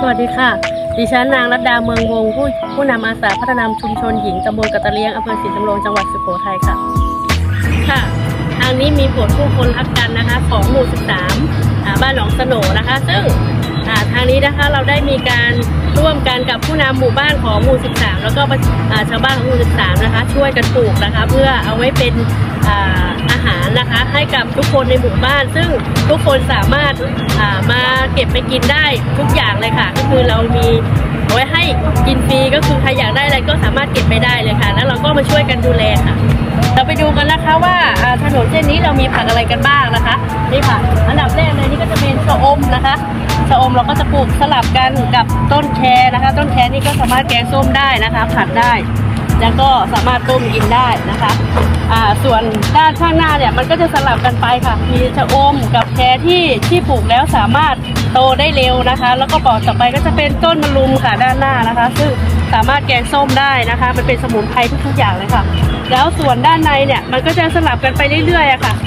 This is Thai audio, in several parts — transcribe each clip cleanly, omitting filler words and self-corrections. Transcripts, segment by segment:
วัสดีค่ะดิฉันนางรัตดาเมืองวงผู้นำอาสาพัฒนาชุมชนหญิงตำบลกะตะเลียงอำเภอศรีสำโรงจังหวัดสุโขทัยค่ะทางนี้มีบทผู้คนรักกันนะคะของหมู่ 13บ้านหนองสโหนนะคะซึ่งทางนี้นะคะเราได้มีการร่วมกันกับผู้นำหมู่บ้านของหมู่ 13แล้วก็ชาวบ้านของหมู่ 13นะคะช่วยกันปลูกนะคะเพื่อเอาไว้เป็นอาหารนะคะให้กับทุกคนในหมู่บ้านซึ่งทุกคนสามารถมาเก็บไปกินได้ทุกอย่างเลยค่ะก็คือเรามีเอาไว้ให้กินฟรีก็คือใครอยากได้อะไรก็สามารถเก็บไปได้เลยค่ะแล้วเราก็มาช่วยกันดูแลค่ะเราไปดูกันนะคะว่าถนนเส้นนี้เรามีผักอะไรกันบ้างนะคะนี่ค่ะอันดับแรกเลยนี่ก็จะเป็นชะอมนะคะชะอมเราก็จะปลูกสลับกันกับต้นแคนะคะต้นแคนี่ก็สามารถแกงส้มได้นะคะผัดได้แล้วก็สามารถต้มกินได้นะคะส่วนด้านข้างหน้าเนี่ยมันก็จะสลับกันไปค่ะมีชะอมกับแคที่ปลูกแล้วสามารถโตได้เร็วนะคะแล้วก็ต่อไปก็จะเป็นต้นมะรุมค่ะด้านหน้านะคะซึ่งสามารถแกงส้มได้นะคะมันเป็นสมุนไพรทุกอย่างเลยค่ะแล้วส่วนด้านในเนี่ยมันก็จะสลับกันไปเรื่อยๆค่ะ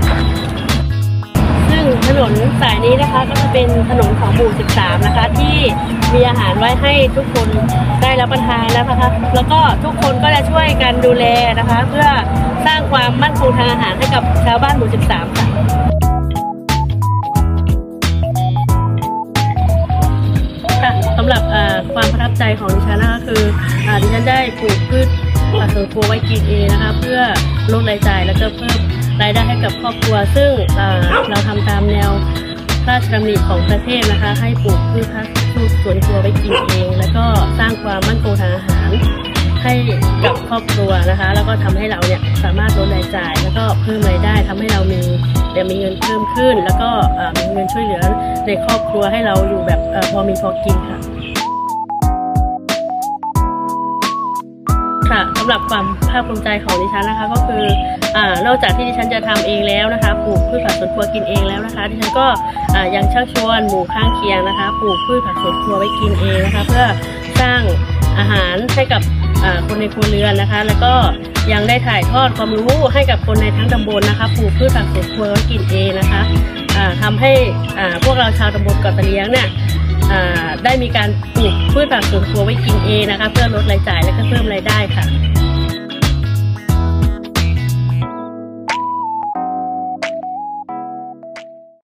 ซึ่งถนนสายนี้นะคะก็จะเป็นถนนของหมู่ 13นะคะที่มีอาหารไว้ให้ทุกคนได้รับประทานแล้วนะคะแล้วก็ทุกคนก็จะช่วยกันดูแลนะคะเพื่อสร้างความมั่นคงทางอาหารให้กับชาวบ้านหมู่ 13ค่ะสำหรับความประทับใจของดิฉันนะคะคือดิฉันได้ปลูกพืชผักสวนครัวไว้กินเองนะคะเพื่อลดรายจ่ายแล้วก็เพิ่มรายได้ให้กับครอบครัวซึ่งเราทำตามแนวพระราชดำริของประเทศนะคะให้ปลูกพืชผักสวนครัวไว้กินเองแล้วก็สร้างความมั่นคงทางอาหารให้กับครอบครัวนะคะแล้วก็ทำให้เราเนี่ยสามารถลดรายจ่ายแล้วก็เพิ่มรายได้ทำให้เรามีเงินเพิ่มขึ้นแล้วก็มีเงินช่วยเหลือในครอบครัวให้เราอยู่แบบพอมีพอกินค่ะสำหรับความภาคภูมิใจของดิฉันนะคะก็คือนอกจากที่ดิฉันจะทำเองแล้วนะคะปลูกพืชผักสวนครัวกินเองแล้วนะคะดิฉันก็ยังชักชวนหมู่ข้างเคียงนะคะปลูกพืชผักสวนครัวไว้กินเองนะคะเพื่อสร้างอาหารให้กับคนในครัวเรือนนะคะแล้วก็ยังได้ถ่ายทอดความรู้ให้กับคนในทั้งตำบลนะคะปลูกพืชผักสวนครัวไว้กินเองนะคะทำให้พวกเราชาวตำบลเกาะตะเลียงเนี่ยได้มีการปลูกพืชผักสวนครัวไว้กินเองนะคะเพื่อลดรายจ่ายและก็เพิ่มรายได้ค่ะ